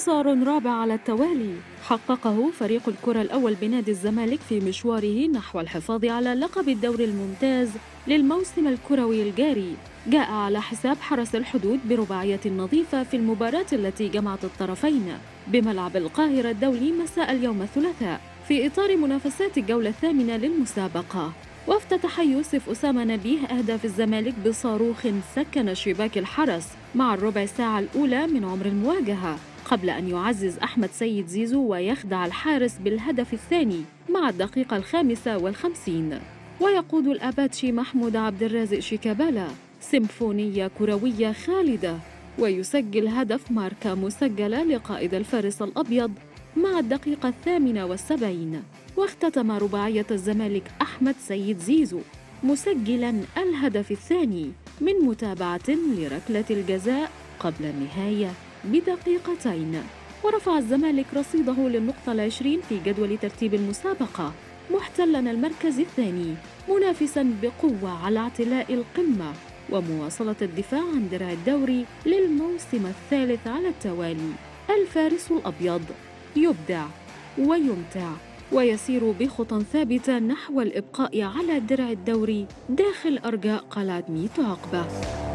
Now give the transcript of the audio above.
انتصار رابع على التوالي حققه فريق الكرة الأول بنادي الزمالك في مشواره نحو الحفاظ على لقب الدوري الممتاز للموسم الكروي الجاري. جاء على حساب حرس الحدود برباعية نظيفة في المباراة التي جمعت الطرفين بملعب القاهرة الدولي مساء اليوم الثلاثاء في إطار منافسات الجولة الثامنة للمسابقة. وافتتح يوسف أسامة نبيه أهداف الزمالك بصاروخ سكن شباك الحرس مع الربع ساعة الأولى من عمر المواجهة، قبل أن يعزز أحمد سيد زيزو ويخدع الحارس بالهدف الثاني مع الدقيقة 55. ويقود الأباتشي محمود عبد الرازق شيكابالا سيمفونية كروية خالدة، ويسجل هدف ماركا مسجلة لقائد الفارس الأبيض مع الدقيقة 78. واختتم رباعية الزمالك أحمد سيد زيزو مسجلاً الهدف الثاني من متابعة لركلة الجزاء قبل النهاية بدقيقتين. ورفع الزمالك رصيده للنقطة 20 في جدول ترتيب المسابقة، محتلاً المركز الثاني منافساً بقوة على اعتلاء القمة ومواصلة الدفاع عن درع الدوري للموسم الثالث على التوالي. الفارس الأبيض يبدع ويمتع ويسير بخطى ثابتة نحو الإبقاء على درع الدوري داخل أرجاء قلعة ميت عقبة.